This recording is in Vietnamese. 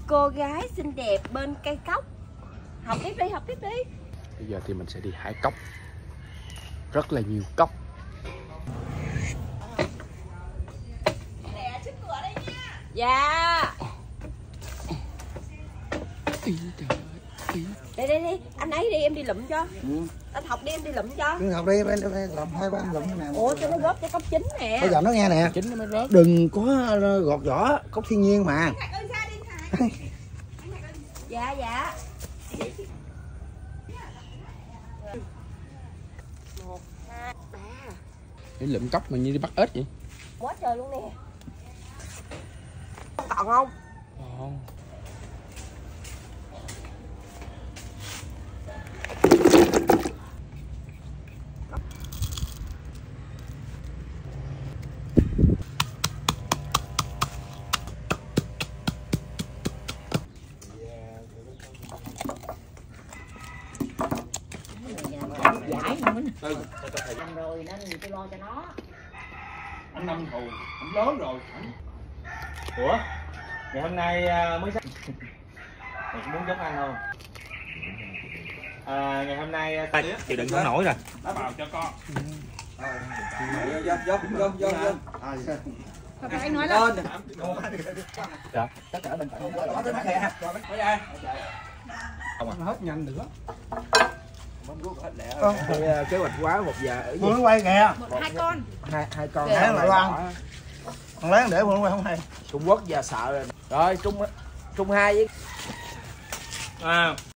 cô gái xinh đẹp bên cây cóc. Học tiếp đi, học tiếp đi. Bây giờ thì mình sẽ đi hái cóc. Rất là nhiều cóc. Nè, trước cửa đây nha. Dạ. Đây đây đi, anh ấy đi em đi lụm cho. Anh Học đi em đi lụm cho. Học đi, làm 2-3 lụm nè. Ủa cho nó rớt cái cốc chín nè. Bây giờ nó nghe nè. Chín nó mới rớt. Đừng có gọt vỏ, cốc thiên nhiên mà. Dạ dạ. 1, 2, 3. Để lụm cóc mà như đi bắt ếch vậy. Quá trời luôn nè. Còn không? Còn. Giải không mình. Rồi nên tôi lo cho nó. Anh Năm thù, anh lớn rồi. Ủa? Ngày hôm nay mới sáng. Mày có muốn giống anh không? Ngày hôm nay chịu đựng không nổi rồi. Vào cho con. Anh nói là Dạ. Tất cả mình không có tới nè. Không à. Hết nhanh nữa. Kế hoạch quá 1 giờ. Phương quay kìa. 2 con. Hai con. Để lại ăn. Còn lén để Phương quay không hay. Trung Quốc giờ sợ rồi. Rồi Trung 2 với